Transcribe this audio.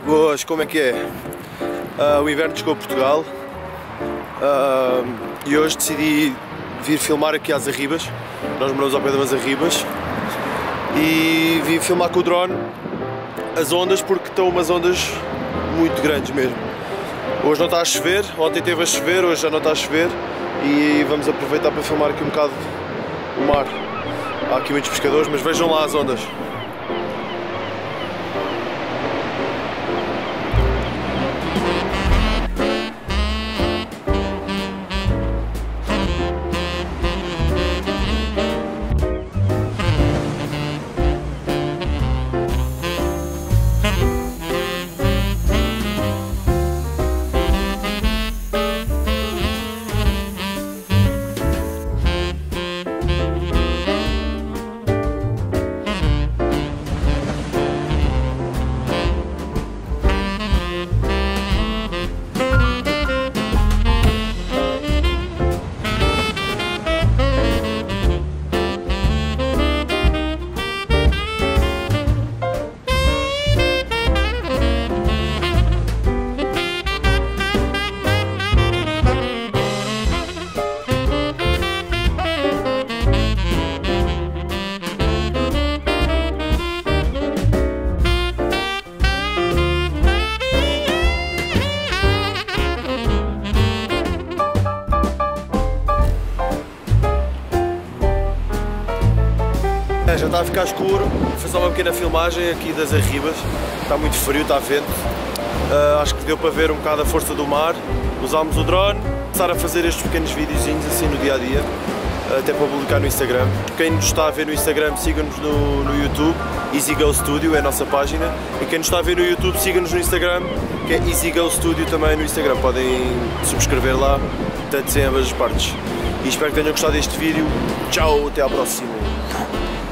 Boas, como é que é? O inverno chegou a Portugal e hoje decidi vir filmar aqui às Arribas. Nós moramos ao pé das Arribas e vim filmar com o drone as ondas, porque estão umas ondas muito grandes mesmo. Hoje não está a chover, ontem esteve a chover, hoje já não está a chover e vamos aproveitar para filmar aqui um bocado o mar. Há aqui muitos pescadores, mas vejam lá as ondas. Já está a ficar escuro, vou fazer uma pequena filmagem aqui das Arribas. Está muito frio, está vento. Acho que deu para ver um bocado a força do mar. Usámos o drone, começar a fazer estes pequenos videozinhos assim no dia a dia, até para publicar no Instagram. Quem nos está a ver no Instagram, siga-nos no YouTube, EasyGo Studio é a nossa página. E quem nos está a ver no YouTube, siga-nos no Instagram, que é EasyGo Studio também no Instagram. Podem subscrever lá, tanto em ambas as partes. E espero que tenham gostado deste vídeo. Tchau, até à próxima.